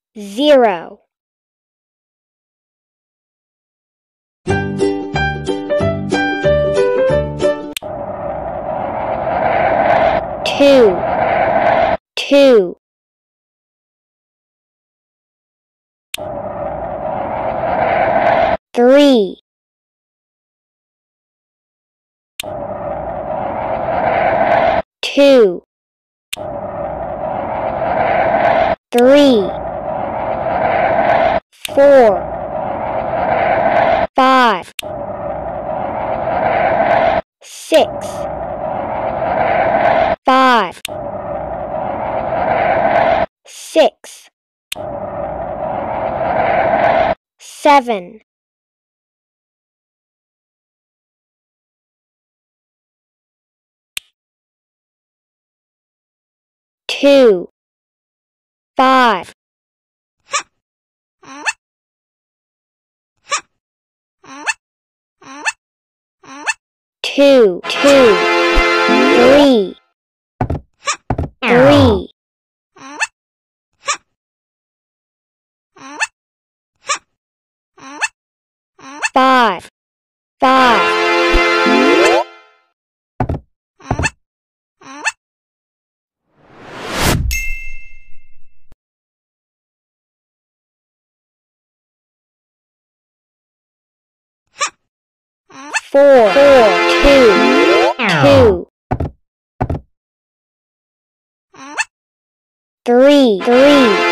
0. 2. 2. 3. 2. 3. 4. 5. 6. 5. 6. 7. 2. 5. 2. 2. 3. 3. 5. 5. 4. 2. 2. 3. 3.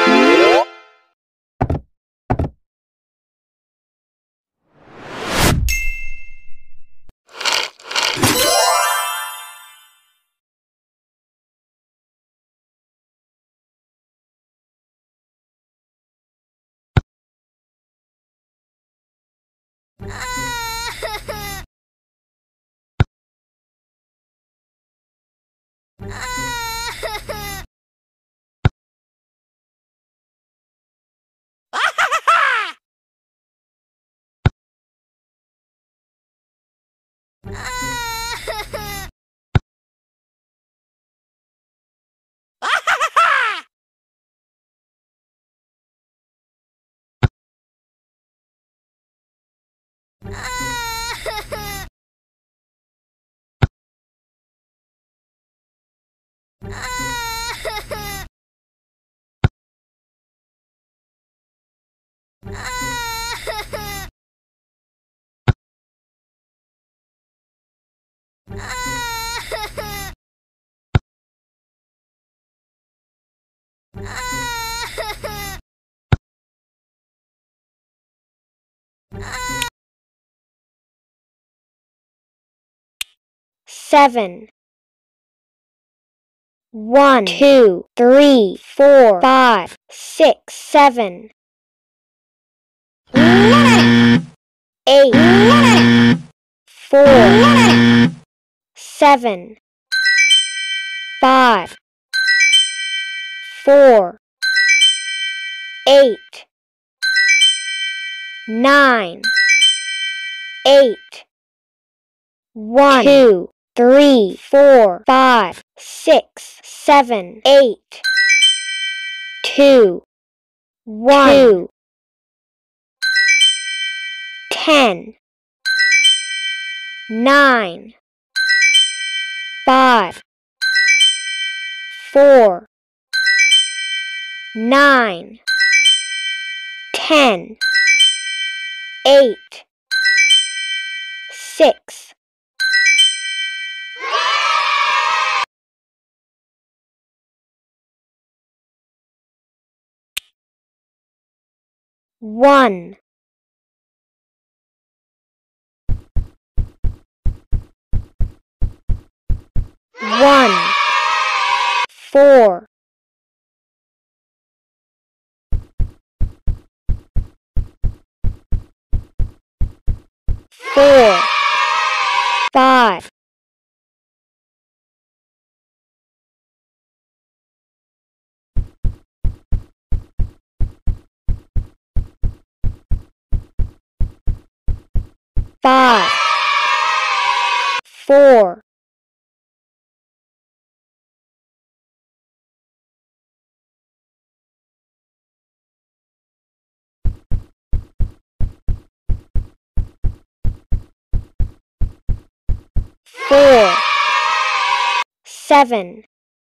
7. 1. 2. 3. 4. 5. 6. 7. 8. 4. 7. 5. 4. 8. 9. 8. 1. 2. 3. 4. 5. 6. 7. 8. 2. 1. 2. 10. 9. 5. 4. 9. 10. 8. 6. 1. 1. 4. 4. 5. 5. 4. 4 7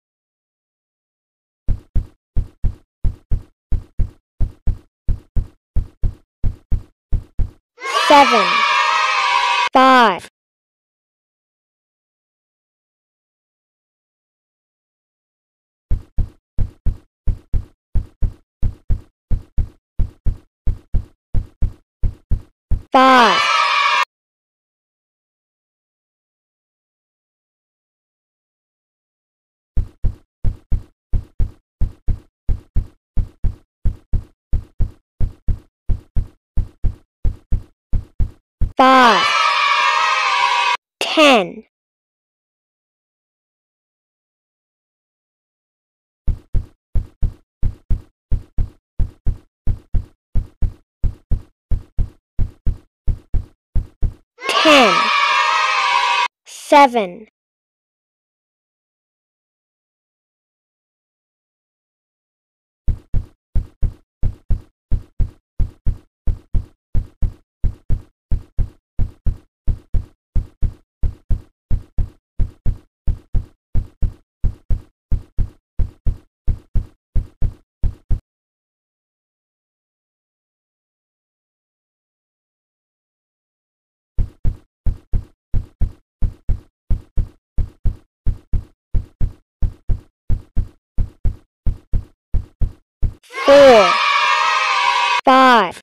7 5 5 5 10 10 7 4 5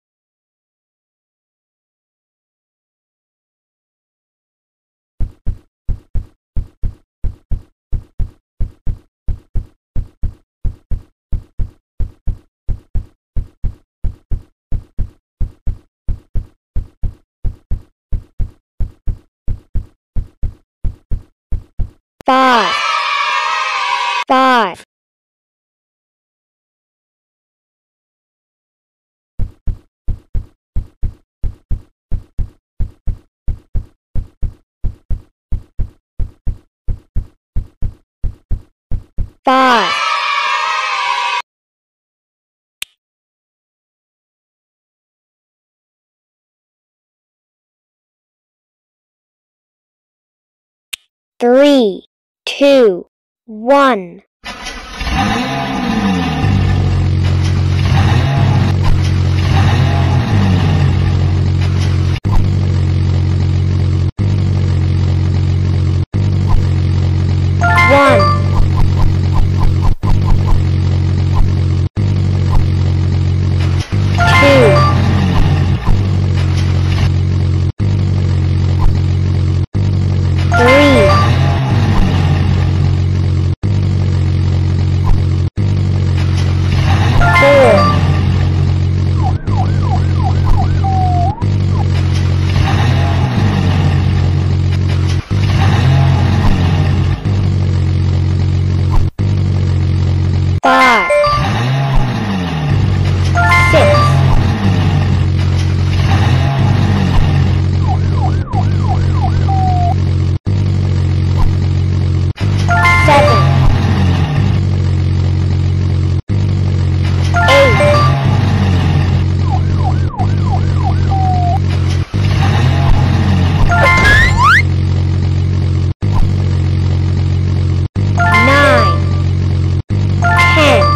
5 5 5 3 2 1 1 5 6 7 8 9 10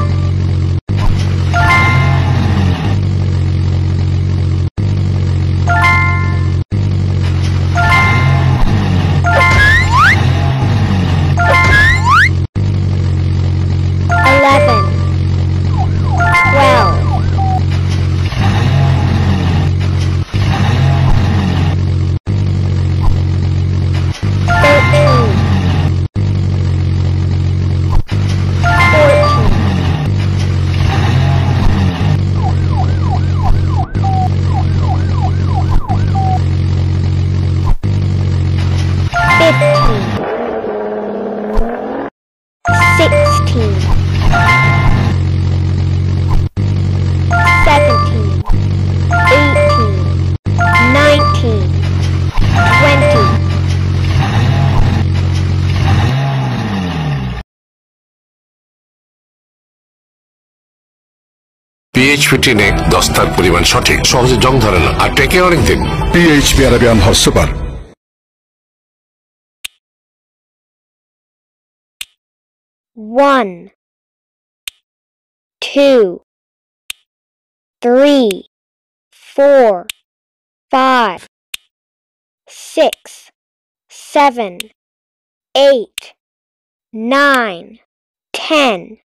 11 12 13 14 15 16 17 18 19 20 PHP 10 এ দস্তার পরিমাণ সঠিক, সহজে জং ধরে না আর টেকে অনেক দিন। PHP Arabian Hot Super 1, 2, 3, 4, 5, 6, 7, 8, 9, 10.